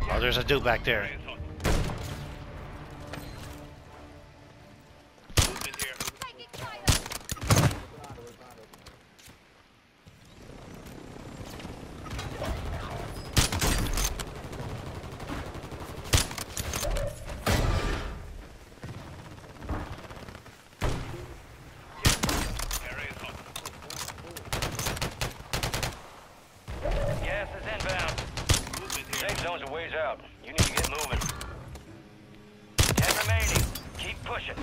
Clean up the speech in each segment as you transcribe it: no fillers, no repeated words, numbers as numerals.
Oh, there's a dude back there. Gas is inbound. Safe zone's a ways out. You need to get moving. 10 remaining. Keep pushing.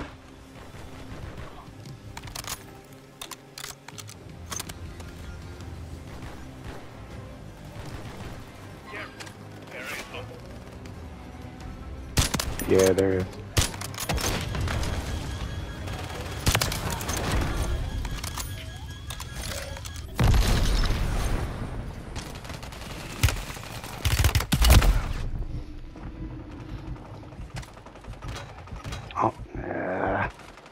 Yeah, there is. Oh, yeah.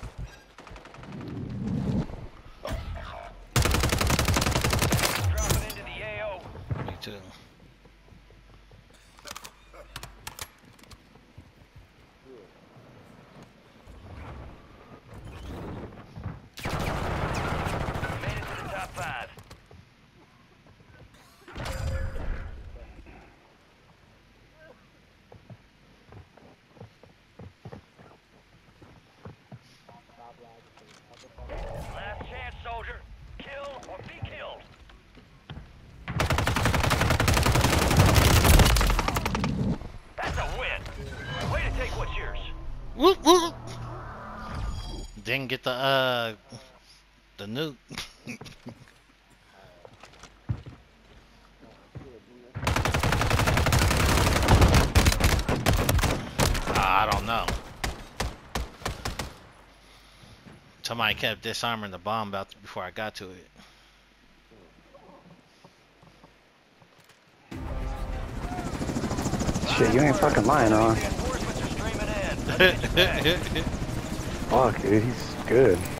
Dropping into the AO. Me too. Made it to the top 5. Last chance, soldier. Kill or be killed. That's a win. Way to take what's yours. Whoop whoop. Didn't get the nuke. I don't know. Somebody kept disarming the bomb before I got to it. Shit, you ain't fucking lying, huh? Reinforcements are streaming in. Fuck, dude, he's good.